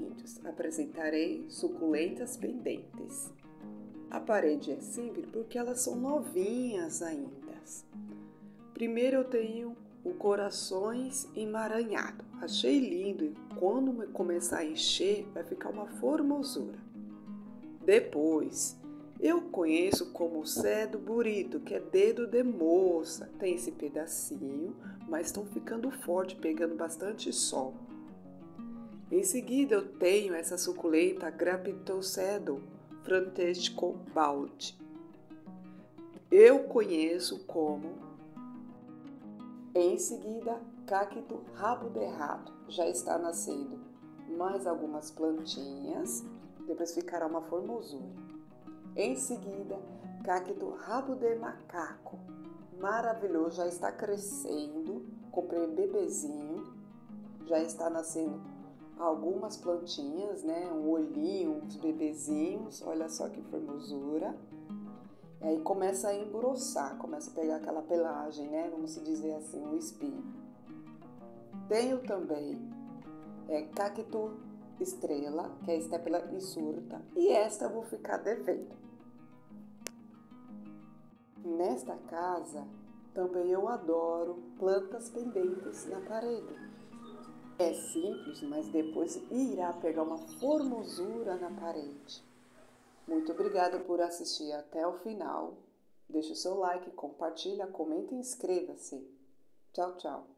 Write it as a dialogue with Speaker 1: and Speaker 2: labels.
Speaker 1: vídeos apresentarei suculentas pendentes. A parede é simples porque elas são novinhas ainda. Primeiro eu tenho o corações emaranhado. Achei lindo e quando começar a encher vai ficar uma formosura. Depois eu conheço como cedo burito, que é dedo de moça. Tem esse pedacinho, mas estão ficando forte, pegando bastante sol. Em seguida eu tenho essa suculenta Graptocedum Francesco Baldi. Eu conheço como. Em seguida, cacto rabo de rato. Já está nascendo mais algumas plantinhas, depois ficará uma formosura. Em seguida, cacto rabo de macaco. Maravilhoso, já está crescendo. Comprei bebezinho, já está nascendo algumas plantinhas, né? Um olhinho, uns bebezinhos, olha só que formosura. E aí começa a engrossar, começa a pegar aquela pelagem, né? Vamos dizer assim, o espinho. Tenho também cacto estrela, que é a Staphyla insurta, e esta eu vou ficar devendo. Nesta casa, também eu adoro plantas pendentes na parede. É simples, mas depois irá pegar uma formosura na parede. Muito obrigada por assistir até o final. Deixe o seu like, compartilha, comenta e inscreva-se. Tchau, tchau.